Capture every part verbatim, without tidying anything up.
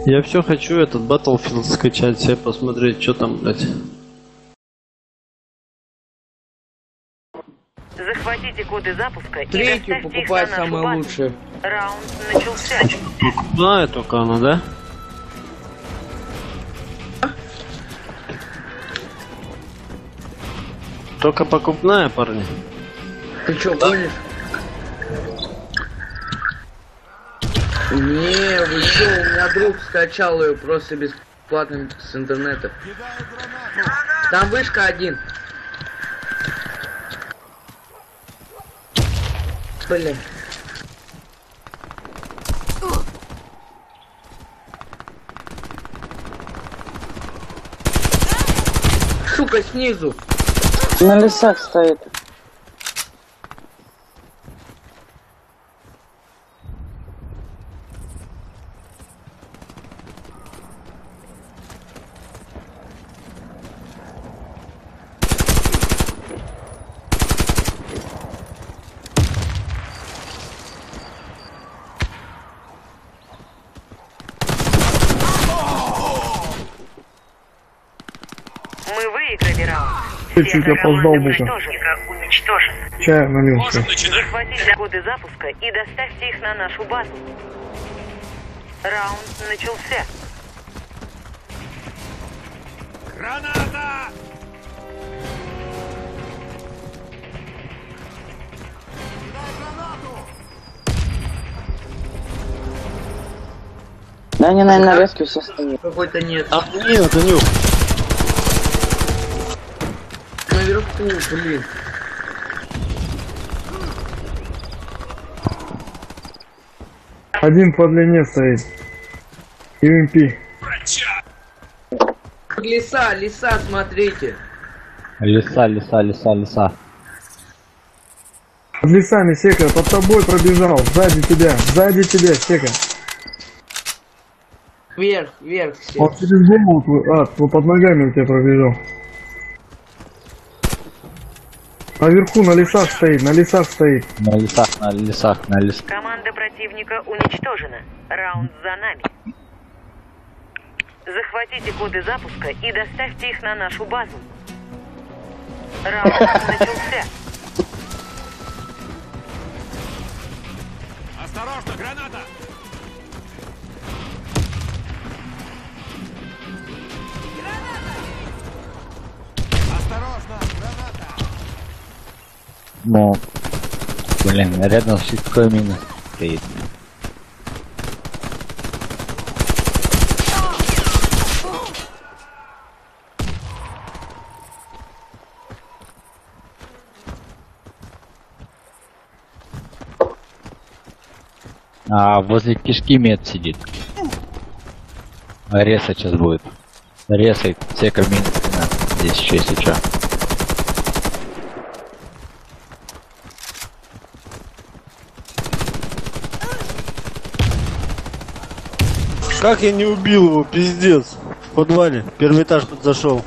Я все хочу этот Battlefield скачать себе, посмотреть, что там, блядь. Захватите коды запуска. Третью покупай самое лучшее. Раунд начался. Покупная только она, да? Только покупная, парни. Ты чё, гонишь? Не, вы чё, у меня друг скачал ее просто бесплатно с интернета. Там вышка один. Блин. Сука, снизу. На лесах стоит. Мы выиграли раунд. Ты чуть опоздал даже. Уничтожен. Чай налился. Захватите коды запуска и доставьте их на нашу базу. Раунд начался. Граната! Да они, наверное, на резке все стоят. Какой-то нет. А нет, Анюк. Наверху, блин. Один по длине стоит. ю эм пи. Леса, леса, смотрите. Леса, леса, леса, леса. Под лесами, Сека, под тобой пробежал. Сзади тебя, сзади тебя, Сека. Вверх, вверх все. Он через голову, твой- а, твой под ногами у тебя пробежал. А вверху на лесах стоит, на лесах стоит. На лесах, на лесах, на лесах. Команда противника уничтожена. Раунд за нами. Захватите коды запуска и доставьте их на нашу базу. Раунд начался. Осторожно, граната! Осторожно, граната! Ну, блин, рядом с какой мина стоит. А возле кишки мед сидит. Резать сейчас будет. Резать сека мин. Здесь еще если что. Как я не убил его, пиздец. В подвале, первый этаж подзашел.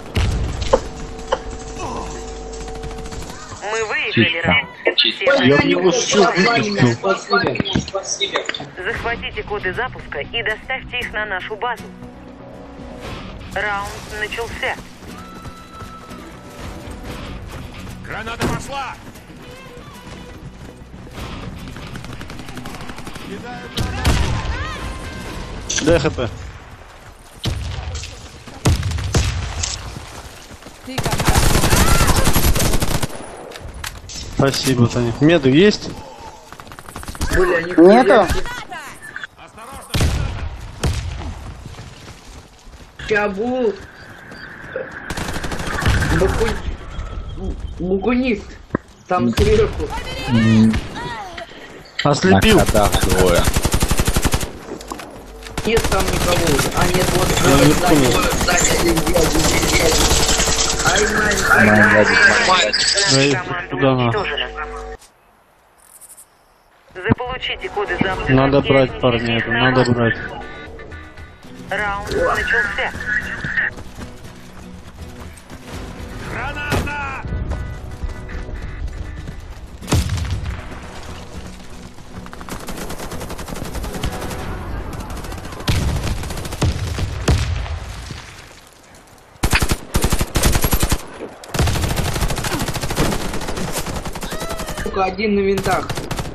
Мы выиграли раунд. Я в него счет Захватите коды запуска и доставьте их на нашу базу. Раунд начался. Граната пошла! Кидаю гранату! Дай хп. Спасибо, Таня. Меды есть? Бля, они Нету? Чабу. Баку... Букунист. Там сверху. Ослепил. На ходах двое. Нет там никого. А нет, вот Наверху нет. Ай, май, ай, Май, май. Да, Команда куда надо? уничтожена. Заполучите коды запуска. Надо и брать, отнесите парни, их это на надо базу. брать. Раунд начался. Граната! сука, один на винтах.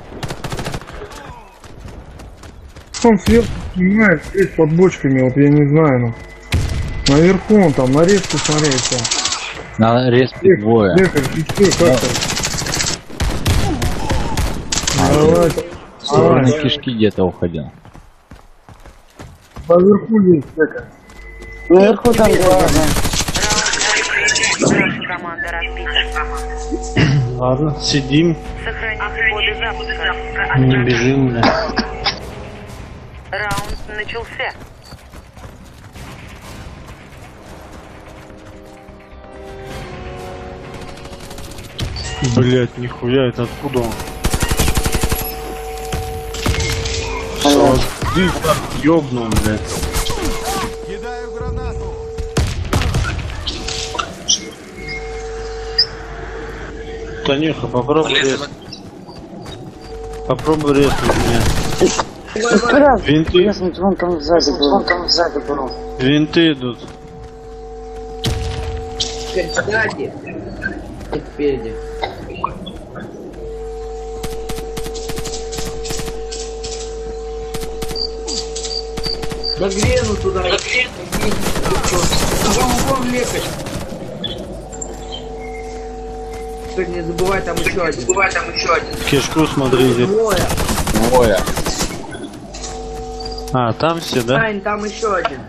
Он сверху снимает, здесь под бочками, вот я не знаю, ну. Наверху он там, на резку смотри, там. На респе двое. Ехай, ты что, как там? Давай, В сторону давай. кишки где-то уходил. Наверху есть, Ека. Наверху там где-то, да. Наша команда разбита. Ладно, сидим, Сохраните коды запуска. не бежим, бля. Раунд начался. Блять, нихуя, это откуда он? Что, ты так ёбнул, блядь. Кидаю гранату. Танюха, попробуй резать. Попробуй резать меня. Куда? Винты, Ясно, вон там сзади был. Вон там сзади был. винты идут. Сзади. И впереди. Да грену туда. Да грену. Вон, вон лекарь. Кстати, не забывай, там еще один. Забывай, там еще один. Кишку смотрите. Двое. Двое. А, там все, да? Ань, там еще один.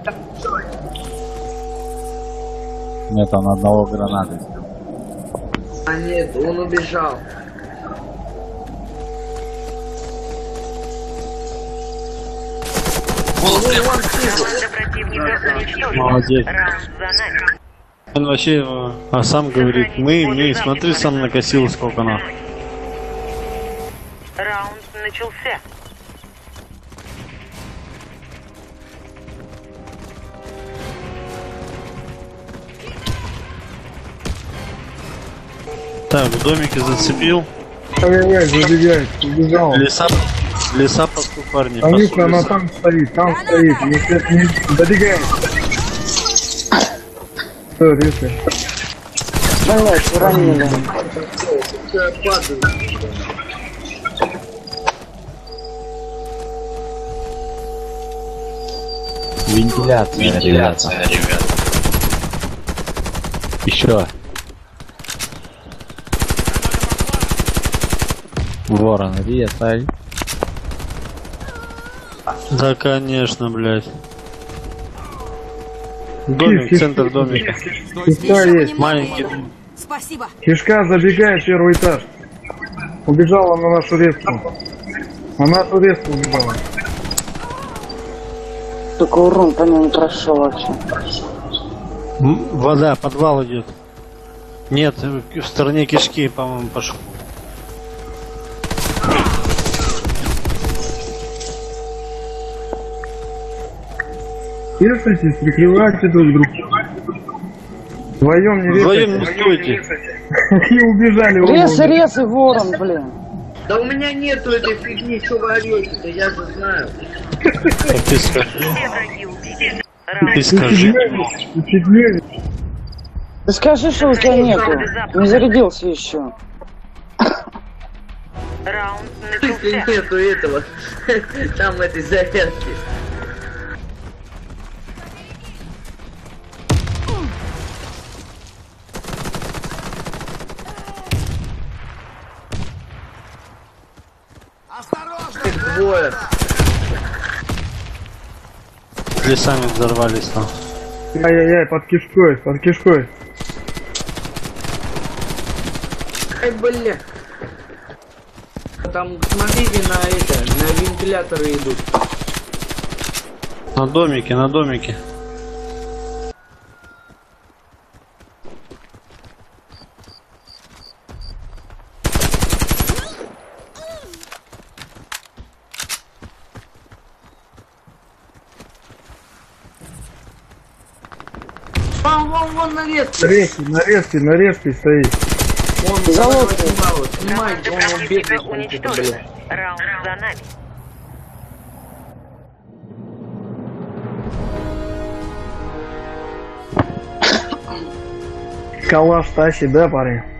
Нет, там одного гранаты. А нет, он убежал. Вон, вон, вон, снизу. Команда противника уничтожена. Молодец. Раунд за нами. Он вообще, э, а сам говорит, мы, мы, смотри, сам накосил сколько на. Раунд начался. Так, в домике зацепил. Ай-яй-яй, забегает, убежал. Леса, леса паску парни. Танюха, пасу она леса. там стоит, там стоит. Если не добегает. Все, резко. Блять, уронили. Я падаю. Вентиляция, Вентиляция ребят. Еще. Ворон, резай. Да, конечно, блядь. Домик, центр домика. Кишка есть. Маленький. Спасибо. Кишка забегает, первый этаж. Убежала на нашу резку. На нашу резку убежала. Только урон по нему не прошел вообще. М, Вода, подвал идет. Нет, в стороне кишки, по-моему, пошел. Резайтесь, прикрывайте друг друга. Вдвоем не резайте. Вдвоем не стойте. И убежали. оба. Рез, рез и ворон, блин. Да у меня нету этой фигни, что вы орете-то, я же знаю. Так ты скажи. Все враги убиты. Раунд Ты скажи. Фигня. Ты скажи, что у тебя нету. Не зарядился еще. Раунд Если начался. нету этого, там этой зарядки. Осторожно! Их двое. Лесами взорвались там. Ай-яй-яй, под кишкой, под кишкой. Ай, бля. Там, смотрите, на это, на вентиляторы идут. На домике, на домике. Вон, вон, вон, на резке. Резки, на резке, на резке стоит. Вон, Залог. снимал, снимайте, Команда он бегает. противника там где-то, уничтожена. бля. Раунд за нами. Калаш тащит, да, парень?